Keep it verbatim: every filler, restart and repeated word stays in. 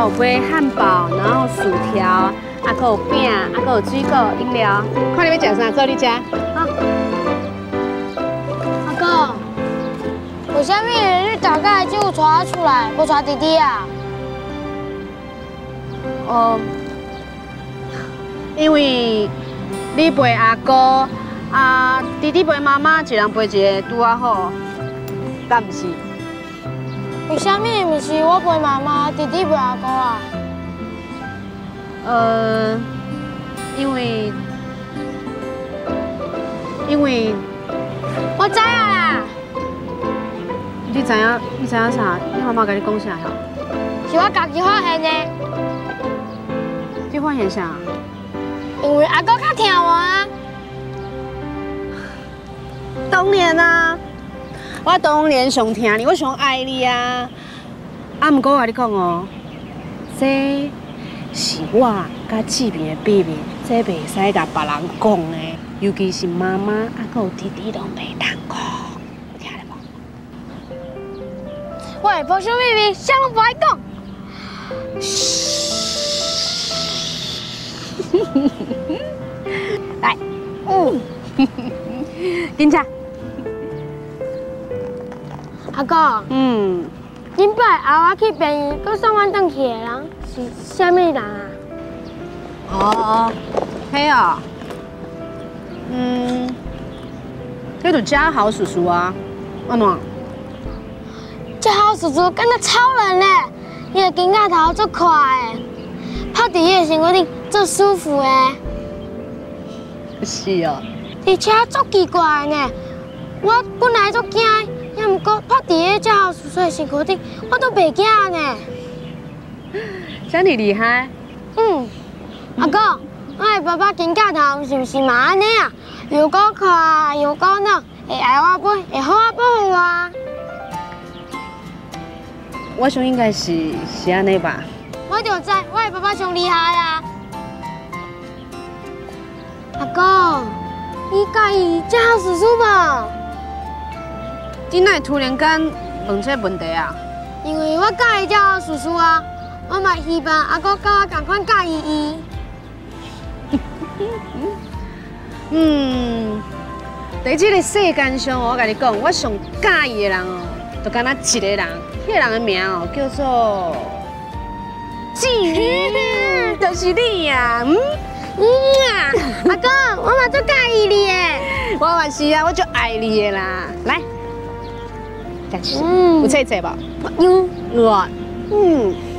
有杯汉堡，然后薯条，啊，还有饼，啊，还有水果、饮料。看你要吃啥，做你吃。好。 阿哥，为什么你大概只有带我出来，无带弟弟啊？ 哦，因为你陪阿哥，啊，弟弟陪妈妈，一人陪一个，拄啊好。敢唔是？ 为什么唔是我陪妈妈，弟弟陪阿哥啊？ 呃，因为，因为我知啊啦。 你知影？你知影啥？你妈妈甲你讲啥呀？ 是我家己发现的。 你发现啥？ 因为阿哥较疼我啊。 当然啊，我当然上疼你，我上爱你啊。啊，毋过我甲你讲哦，这是我甲志明的秘密，这袂使甲别人讲的，尤其是妈妈啊，还有弟弟拢袂当讲，有听到无？ 我会保守秘密，啥拢不爱讲。 来，嗯，紧吃。 阿哥， 嗯， 顶摆后我去病院，佮送阮转去的人是啥物人啊？ 哦哦，嘿哦，嗯，迄就嘉豪叔叔啊，安怎？ 这好叔叔敢若超人呢，伊个肩胛头足快的，趴伫伊个身躯顶足舒服的。 是哦。 而且足奇怪的呢，我本来足惊，也毋过趴伫迄只好叔叔的身躯顶，我都袂惊呢。 遮尔厉害？ 嗯，阿哥，我的爸爸肩胛头是毋是嘛安尼啊？又够快又够软，会爱我背，会好我保护我。 我想应该是是安尼吧。 我就知我的爸爸上厉害啊！阿哥，你介意这好叔叔无？ 你哪会突然间问这问题啊？ 因为我介意这好叔叔啊，我嘛希望阿哥甲我同款介意伊。 嗯，在这个世间上，我甲你讲，我上介意的人哦，就敢若一个人，迄个人的名哦叫做志宇，就是你呀。嗯嗯啊，阿哥，我嘛足介意你的。 我嘛是啊，我就爱你的啦。来，再吃， 嗯有菜菜无？ 有。 我，嗯。